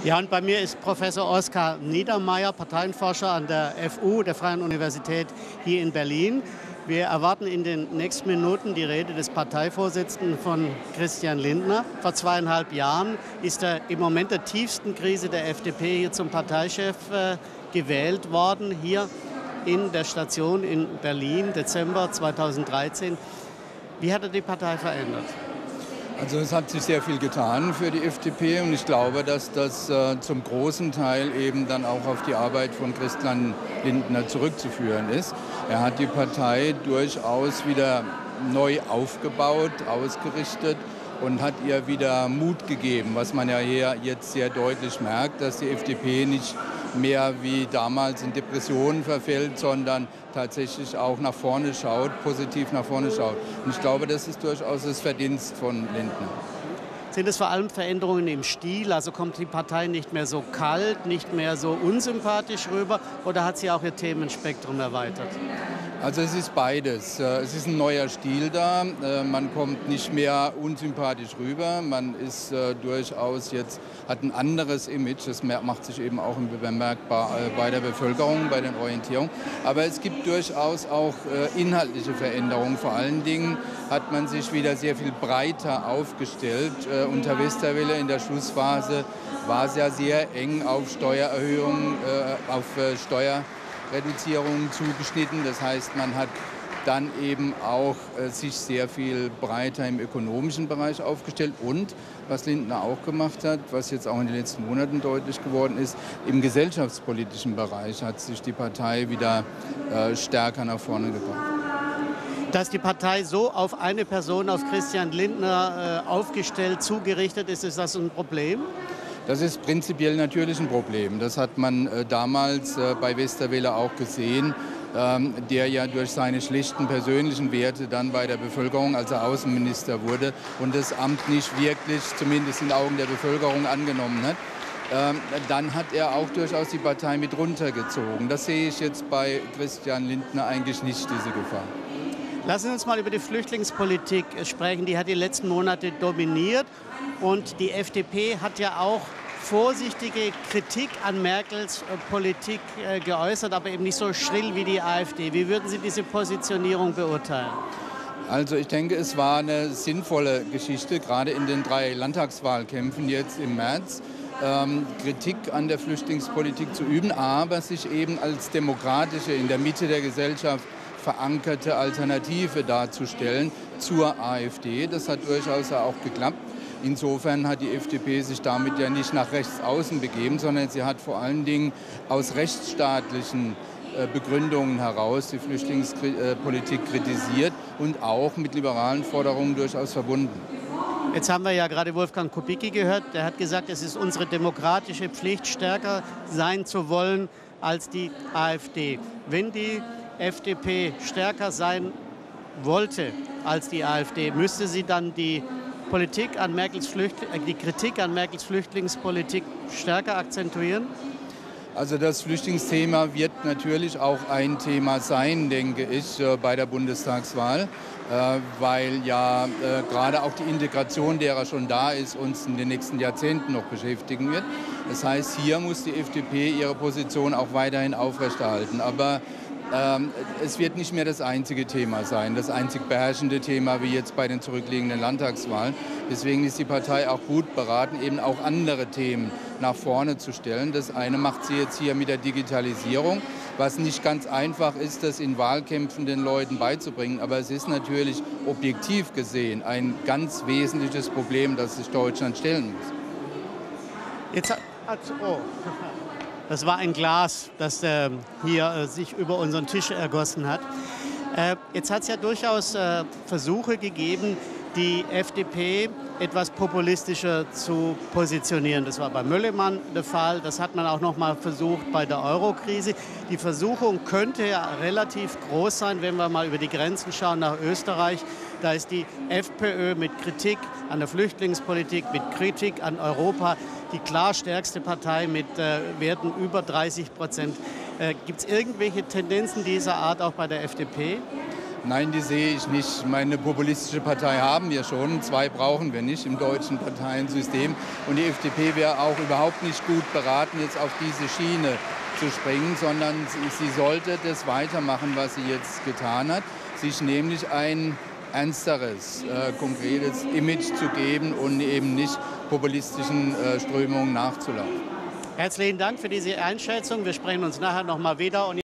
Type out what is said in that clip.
Ja, und bei mir ist Professor Oskar Niedermeyer, Parteienforscher an der FU, der Freien Universität hier in Berlin. Wir erwarten in den nächsten Minuten die Rede des Parteivorsitzenden von Christian Lindner. Vor 2,5 Jahren ist er im Moment der tiefsten Krise der FDP hier zum Parteichef gewählt worden, hier in der Station in Berlin, Dezember 2013. Wie hat er die Partei verändert? Also es hat sich sehr viel getan für die FDP und ich glaube, dass das zum großen Teil eben dann auch auf die Arbeit von Christian Lindner zurückzuführen ist. Er hat die Partei durchaus wieder neu aufgebaut, ausgerichtet und hat ihr wieder Mut gegeben, was man ja hier jetzt sehr deutlich merkt, dass die FDP nicht mehr wie damals in Depressionen verfällt, sondern tatsächlich auch nach vorne schaut, positiv nach vorne schaut. Und ich glaube, das ist durchaus das Verdienst von Lindner. Sind es vor allem Veränderungen im Stil? Also kommt die Partei nicht mehr so kalt, nicht mehr so unsympathisch rüber oder hat sie auch ihr Themenspektrum erweitert? Also es ist beides. Es ist ein neuer Stil da. Man kommt nicht mehr unsympathisch rüber. Man ist durchaus jetzt, hat ein anderes Image. Das macht sich eben auch bemerkbar bei der Bevölkerung, bei den Orientierungen. Aber es gibt durchaus auch inhaltliche Veränderungen. Vor allen Dingen hat man sich wieder sehr viel breiter aufgestellt. Unter Westerwelle in der Schlussphase war es ja sehr eng auf Steuererhöhungen, auf Steuerreduzierungen zugeschnitten. Das heißt, man hat dann eben auch sich sehr viel breiter im ökonomischen Bereich aufgestellt. Und was Lindner auch gemacht hat, was jetzt auch in den letzten Monaten deutlich geworden ist, im gesellschaftspolitischen Bereich hat sich die Partei wieder stärker nach vorne gebracht. Dass die Partei so auf eine Person, auf Christian Lindner aufgestellt, zugerichtet ist, ist das ein Problem? Das ist prinzipiell natürlich ein Problem. Das hat man damals bei Westerwelle auch gesehen, der ja durch seine schlechten persönlichen Werte dann bei der Bevölkerung, als er Außenminister wurde und das Amt nicht wirklich, zumindest in den Augen der Bevölkerung, angenommen hat. Dann hat er auch durchaus die Partei mit runtergezogen. Das sehe ich jetzt bei Christian Lindner eigentlich nicht, diese Gefahr. Lassen Sie uns mal über die Flüchtlingspolitik sprechen. Die hat die letzten Monate dominiert. Und die FDP hat ja auch vorsichtige Kritik an Merkels Politik geäußert, aber eben nicht so schrill wie die AfD. Wie würden Sie diese Positionierung beurteilen? Also ich denke, es war eine sinnvolle Geschichte, gerade in den 3 Landtagswahlkämpfen jetzt im März. Kritik an der Flüchtlingspolitik zu üben, aber sich eben als demokratische, in der Mitte der Gesellschaft verankerte Alternative darzustellen zur AfD. Das hat durchaus auch geklappt. Insofern hat die FDP sich damit ja nicht nach rechts außen begeben, sondern sie hat vor allen Dingen aus rechtsstaatlichen Begründungen heraus die Flüchtlingspolitik kritisiert und auch mit liberalen Forderungen durchaus verbunden. Jetzt haben wir ja gerade Wolfgang Kubicki gehört. Der hat gesagt, es ist unsere demokratische Pflicht, stärker sein zu wollen als die AfD. Wenn die FDP stärker sein wollte als die AfD, müsste sie dann die Kritik an Merkels Flüchtlingspolitik stärker akzentuieren? Also das Flüchtlingsthema wird natürlich auch ein Thema sein, denke ich, bei der Bundestagswahl, weil ja gerade auch die Integration derer schon da ist, uns in den nächsten Jahrzehnten noch beschäftigen wird. Das heißt, hier muss die FDP ihre Position auch weiterhin aufrechterhalten. Aber es wird nicht mehr das einzige Thema sein, das einzig beherrschende Thema wie jetzt bei den zurückliegenden Landtagswahlen. Deswegen ist die Partei auch gut beraten, eben auch andere Themen nach vorne zu stellen. Das eine macht sie jetzt hier mit der Digitalisierung, was nicht ganz einfach ist, das in Wahlkämpfen den Leuten beizubringen. Aber es ist natürlich objektiv gesehen ein ganz wesentliches Problem, das sich Deutschland stellen muss. Das war ein Glas, das hier sich über unseren Tisch ergossen hat. Jetzt hat es ja durchaus Versuche gegeben, die FDP etwas populistischer zu positionieren. Das war bei Möllemann der Fall. Das hat man auch noch mal versucht bei der Euro-Krise. Die Versuchung könnte ja relativ groß sein, wenn wir mal über die Grenzen schauen nach Österreich. Da ist die FPÖ mit Kritik an der Flüchtlingspolitik, mit Kritik an Europa die klar stärkste Partei mit Werten über 30%. Gibt es irgendwelche Tendenzen dieser Art auch bei der FDP? Nein, die sehe ich nicht. Meine populistische Partei haben wir schon. 2 brauchen wir nicht im deutschen Parteiensystem. Und die FDP wäre auch überhaupt nicht gut beraten, jetzt auf diese Schiene zu springen, sondern sie sollte das weitermachen, was sie jetzt getan hat, sich nämlich ein ernsteres, konkretes Image zu geben und eben nicht populistischen Strömungen nachzulaufen. Herzlichen Dank für diese Einschätzung. Wir sprechen uns nachher noch mal wieder.